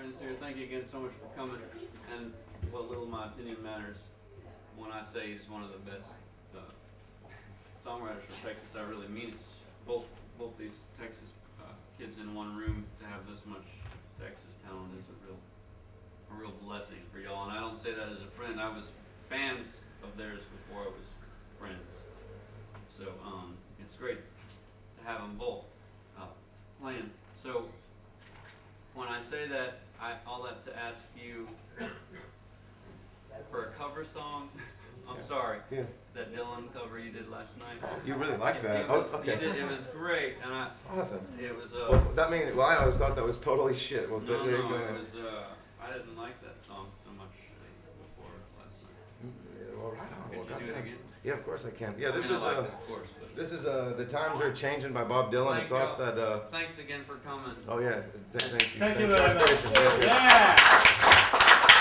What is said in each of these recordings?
audience here, thank you again so much for coming. And what little my opinion matters, when I say he's one of the best songwriters from Texas, I really mean it. Both these Texas kids in one room, to have this much Texas talent is a real blessing for y'all. And I don't say that as a friend. I was fans of theirs before I was friends. So it's great to have them both playing. So when I say that, I'll have to ask you for a cover song. I'm sorry. Yeah. That Dylan cover you did last night. You really like that? It was, okay. it was great, and Awesome. it was Well, I always thought that was totally shit. Well, no, there you go. it was I didn't like that song so much before last night. Yeah, well, right on. Could Well, you do it goddamn. again? Yeah, of course I can. Yeah, I this mean, is I liked it, of course, but this is The Times Are Changing by Bob Dylan. It's off that. thanks again for coming. Oh yeah, thank you. Thank you George very much. Grayson. Yes, yes. Yeah.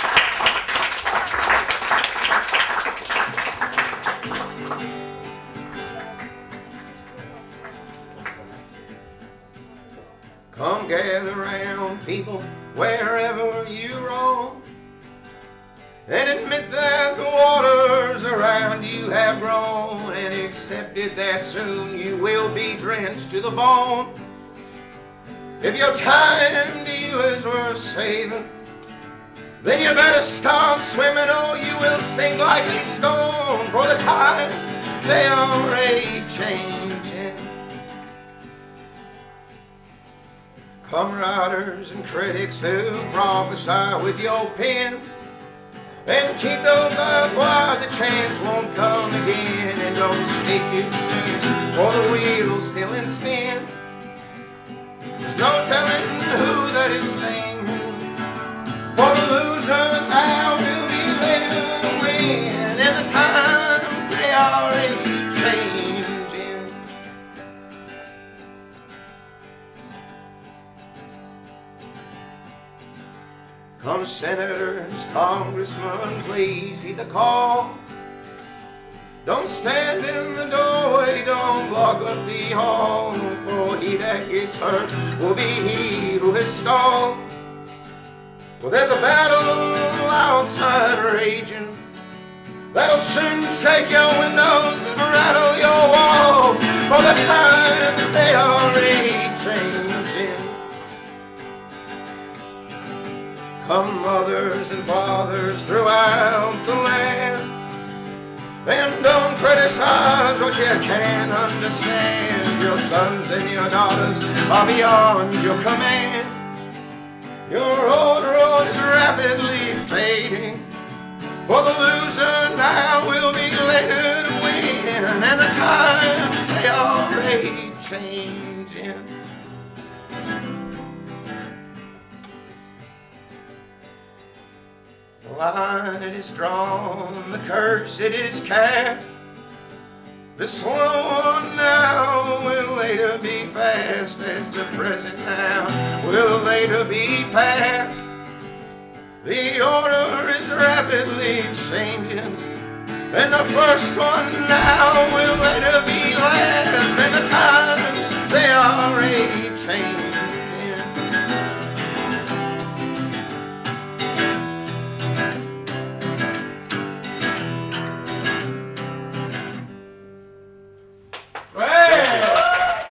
Come gather round, people, wherever you roam, and admit that the waters around you have grown, and accepted that soon you will be drenched to the bone. If your time to you is worth saving, then you better start swimming or you will sink like a stone, for the times they are a-changing. Come writers and critics who prophesy with your pen, and keep those eyes wide, the chance won't come again. And don't speak too soon, for the wheel's still in spin. There's no telling who that is thinking, for the loser now will be later to win, and the times they are a-changing. Come senators, congressmen, please heed the call. Don't stand in the doorway, don't block up the hall, for he that gets hurt will be he who has stalled. Well, there's a battle outside raging that'll soon shake your windows and rattle your walls, for the times they are a-changing. Come mothers and fathers throughout the land, and don't criticize what you can't understand. Your sons and your daughters are beyond your command. Your old road is rapidly fading, for the loser now will be later to win, and the times they are a-changing. The line it is drawn, the curse it is cast. The slow one now will later be fast, as the present now will later be past. The order is rapidly changing, and the first one now will later be last, and the times they are a-changing.